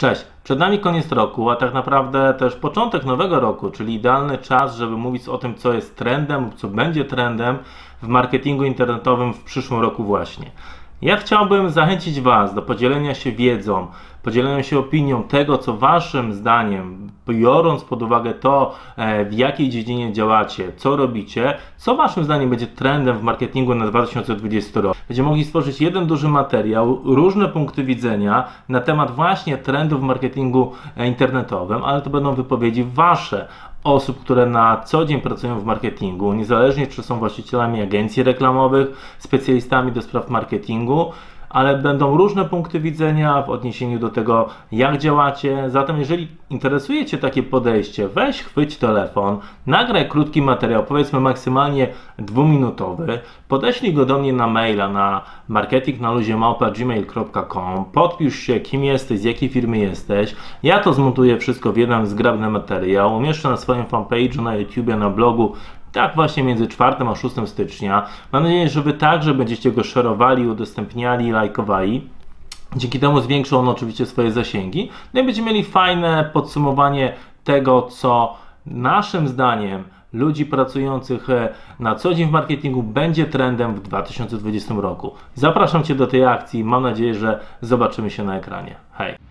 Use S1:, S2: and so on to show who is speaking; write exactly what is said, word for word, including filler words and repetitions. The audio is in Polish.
S1: Cześć, przed nami koniec roku, a tak naprawdę też początek nowego roku, czyli idealny czas, żeby mówić o tym, co jest trendem lub co będzie trendem w marketingu internetowym w przyszłym roku właśnie. Ja chciałbym zachęcić Was do podzielenia się wiedzą, podzielenia się opinią tego, co Waszym zdaniem, biorąc pod uwagę to, w jakiej dziedzinie działacie, co robicie, co Waszym zdaniem będzie trendem w marketingu na dwa tysiące dwudziesty rok. Będziemy mogli stworzyć jeden duży materiał, różne punkty widzenia na temat właśnie trendów w marketingu internetowym, ale to będą wypowiedzi Wasze, osób, które na co dzień pracują w marketingu, niezależnie czy są właścicielami agencji reklamowych, specjalistami do spraw marketingu, ale będą różne punkty widzenia w odniesieniu do tego, jak działacie. Zatem jeżeli interesuje Cię takie podejście, weź, chwyć telefon, nagraj krótki materiał, powiedzmy maksymalnie dwuminutowy, podeślij go do mnie na maila na marketing na luzie małpa gmail kropka com, podpisz się, kim jesteś, z jakiej firmy jesteś. Ja to zmontuję wszystko w jeden zgrabny materiał, umieszczę na swoim fanpage'u na YouTubie, na blogu, tak właśnie między czwartym a szóstym stycznia. Mam nadzieję, że Wy także będziecie go szerowali, udostępniali, lajkowali. Dzięki temu zwiększą on oczywiście swoje zasięgi. No i będziemy mieli fajne podsumowanie tego, co naszym zdaniem ludzi pracujących na co dzień w marketingu będzie trendem w dwa tysiące dwudziestym roku. Zapraszam Cię do tej akcji. Mam nadzieję, że zobaczymy się na ekranie. Hej!